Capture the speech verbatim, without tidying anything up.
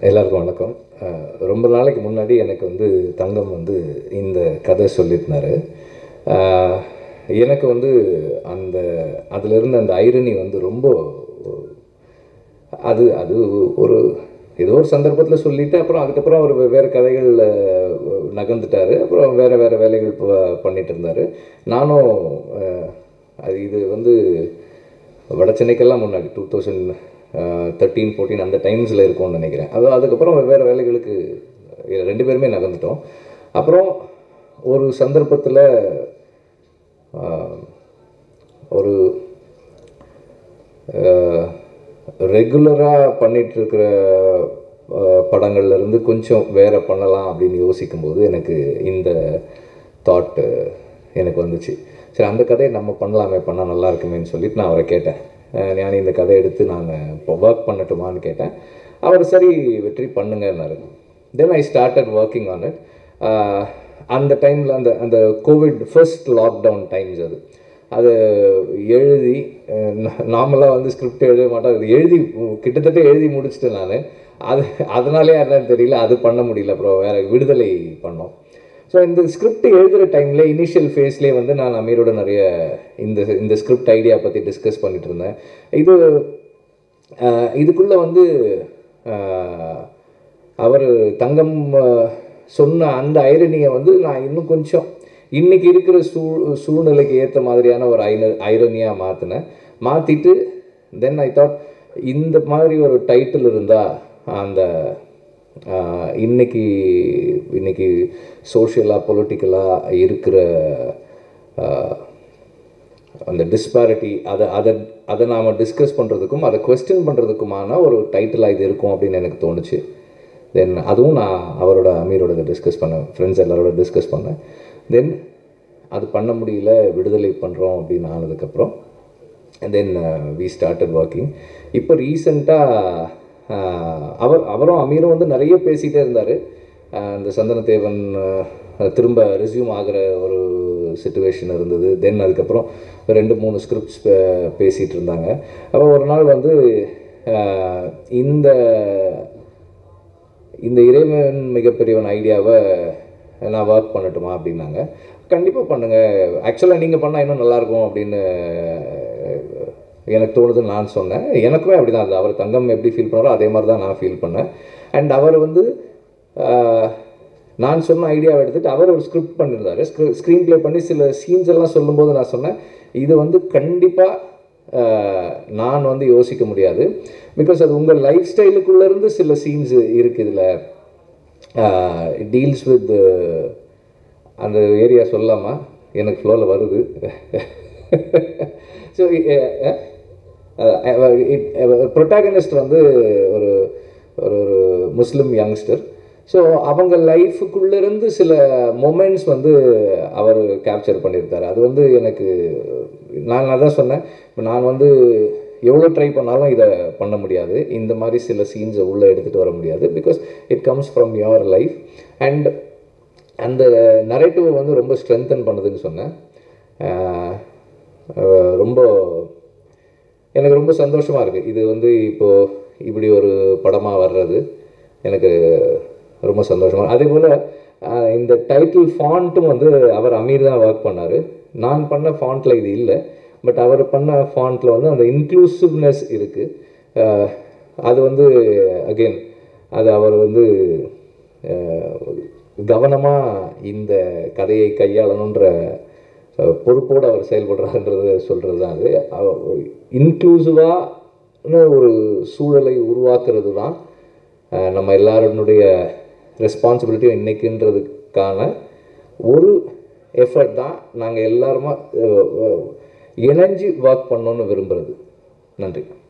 எல்லாருக்கும் வணக்கம். ரொம்ப நாளைக்கு முன்னாடி எனக்கு வந்து தங்கம் வந்து இந்த கதை சொல்லியிருந்தார். எனக்கு வந்து அந்த அதிலிருந்து அந்த ஐரணி வந்து ரொம்ப அது அது ஒரு ஏதோ ஒரு சந்தர்ப்பத்தில் சொல்லிவிட்டு அப்புறம் அதுக்கப்புறம் அவர் வேறு கதைகள் நகர்ந்துட்டார். அப்புறம் வேறு வேறு வேலைகள் பண்ணிகிட்டு இருந்தார். நானும் அது இது வந்து வட சென்னைக்கெல்லாம் முன்னாடி டூ தௌசண்ட் தேர்ட்டீன் ஃபோர்டீன் அந்த டைம்ஸில் இருக்கும்னு நினைக்கிறேன். அது அதுக்கப்புறம் வேறு வேலைகளுக்கு ரெண்டு பேருமே நகர்ந்துட்டோம். அப்புறம் ஒரு சந்தர்ப்பத்தில் ஒரு ரெகுலராக பண்ணிகிட்ருக்கிற படங்கள்லேருந்து கொஞ்சம் வேறு பண்ணலாம் அப்படின்னு யோசிக்கும்போது எனக்கு இந்த தாட்டு எனக்கு வந்துச்சு. சரி, அந்த கதையை நம்ம பண்ணலாமே, பண்ணால் நல்லா இருக்குமேன்னு சொல்லிட்டு நான் அவரை கேட்டேன், ஞானி இந்த கதை எடுத்து நான் இப்போ ஒர்க் பண்ணட்டுமான்னு கேட்டேன். அவர் சரி வெற்றி பண்ணுங்கன்னாரு. Then I started working on it. அந்த டைமில் அந்த அந்த கோவிட் ஃபர்ஸ்ட் லாக்டவுன் டைம்ஸ் அது அது எழுதி நார்மலாக வந்து ஸ்கிரிப்ட் எழுத மாட்டேன், அது எழுதி கிட்டத்தட்ட எழுதி முடிச்சுட்டேன் நான். அது அதனாலே என்னன்னு தெரியல, அது பண்ண முடியல. அப்புறம் வேறு விடுதலை பண்ணோம். ஸோ இந்த ஸ்கிரிப்ட் எழுதுகிற டைமில் இனிஷியல் ஃபேஸ்லேயே வந்து நான் அமீரோட நிறைய இந்த இந்த ஸ்கிரிப்ட் ஐடியா பற்றி டிஸ்கஸ் பண்ணிகிட்டு இருந்தேன். இது இதுக்குள்ளே வந்து அவர் தங்கம் சொன்ன அந்த ஐரனியை வந்து நான் இன்னும் கொஞ்சம் இன்றைக்கி இருக்கிற சூ சூழ்நிலைக்கு ஏற்ற மாதிரியான ஒரு ஐன ஐரனியாக மாற்றினேன். மாற்றிட்டு தென் ஐ தாட் இந்த மாதிரி ஒரு டைட்டில் இருந்தால் அந்த இன்றைக்கி இன்றைக்கி சோஷியலாக பொலிட்டிக்கலாக இருக்கிற அந்த டிஸ்பாரிட்டி அதை அதை அதை நாம் டிஸ்கஸ் பண்ணுறதுக்கும் அதை குவெஸ்டின் பண்ணுறதுக்குமான ஒரு டைட்டிலாக இது இருக்கும் அப்படின்னு எனக்கு தோணுச்சு. தென் அதுவும் நான் அவரோட அமீரோட இதை டிஸ்கஸ் பண்ணேன், ஃப்ரெண்ட்ஸ் எல்லாரோட டிஸ்கஸ் பண்ணேன். தென் அது பண்ண முடியல, விடுதலை பண்ணுறோம் அப்படின்னு ஆனதுக்கப்புறம் தென் வி ஸ்டார்டட் ஒர்க்கிங். இப்போ ரீசெண்டாக அவர் அவரும் அமீரும் வந்து நிறைய பேசிகிட்டே இருந்தார். இந்த சந்தனத்தேவன் திரும்ப ரெஸ்யூம் ஆகிற ஒரு சிச்சுவேஷன் இருந்தது. தென் அதுக்கப்புறம் ரெண்டு மூணு ஸ்கிரிப்ட்ஸ் பேசிகிட்டு இருந்தாங்க. அப்போ ஒரு நாள் வந்து இந்த இந்த இறைவன் மிகப்பெரியவன் ஐடியாவை நான் ஒர்க் பண்ணட்டுமா அப்படின்னாங்க. கண்டிப்பாக பண்ணுங்கள், ஆக்சுவலாக நீங்கள் பண்ணால் இன்னும் நல்லாயிருக்கும் அப்படின்னு எனக்கு தோணுதுன்னு நான் சொன்னேன். எனக்குமே அப்படி தான் இருந்தது. அவர் தங்கம் எப்படி ஃபீல் பண்ணாரோ அதே மாதிரி தான் நான் ஃபீல் பண்ணேன். அண்ட் அவர் வந்து நான் சொன்ன ஐடியாவை எடுத்துகிட்டு அவர் ஒரு ஸ்கிரிப்ட் பண்ணியிருந்தார். ஸ்க்ரீ ஸ்க்ரீன் ப்ளே பண்ணி சில சீன்ஸ் எல்லாம் சொல்லும்போது நான் சொன்னேன், இது வந்து கண்டிப்பாக நான் வந்து யோசிக்க முடியாது, பிகாஸ் அது உங்கள் லைஃப் ஸ்டைலுக்குள்ளேருந்து சில சீன்ஸ் இருக்குது இதில். இட் டீல்ஸ் வித் அந்த ஏரியா சொல்லாமா, எனக்கு ஃப்ளோவில் வருது. ஸோ ப்ரொட்டாகனிஸ்ட் வந்து ஒரு ஒரு முஸ்லீம் யங்ஸ்டர். ஸோ அவங்க லைஃபுக்குள்ளேருந்து சில மொமெண்ட்ஸ் வந்து அவர் கேப்சர் பண்ணியிருக்காரு. அது வந்து எனக்கு நான் அதான் சொன்னேன், நான் வந்து எவ்வளோ ட்ரை பண்ணாலும் இதை பண்ண முடியாது, இந்த மாதிரி சில சீன்ஸை உள்ளே எடுத்துகிட்டு வர முடியாது, because it comes from your life. And அந்த நரேட்டிவை வந்து ரொம்ப ஸ்ட்ரென்தன் பண்ணுதுன்னு சொன்னேன். ரொம்ப எனக்கு ரொம்ப சந்தோஷமாக இருக்குது. இது வந்து இப்போது இப்படி ஒரு படமாக வர்றது எனக்கு ரொம்ப சந்தோஷமாக. அதே போல் இந்த டைட்டில் ஃபாண்ட்டும் வந்து அவர் அமீர் தான் ஒர்க் பண்ணார். நான் பண்ண ஃபாண்ட்டில் இது இல்லை, பட் அவர் பண்ண ஃபாண்ட்டில் வந்து அந்த இன்க்ளூசிவ்னஸ் இருக்குது. அது வந்து அகெயின் அது அவர் வந்து கவனமாக இந்த கதையை கையாளணுன்ற பொறுப்போடு அவர் செயல்படுறாருன்றது சொல்கிறது தான். அது இன்க்ளூசிவான ஒரு சூழலை உருவாக்குறது தான் நம்ம எல்லாருடைய ரெஸ்பான்சிபிலிட்டியும் இன்றைக்குன்றதுக்கான ஒரு எஃபர்ட் தான் நாங்கள் எல்லாருமா இணைஞ்சு ஒர்க் பண்ணணுன்னு விரும்புகிறது. நன்றி.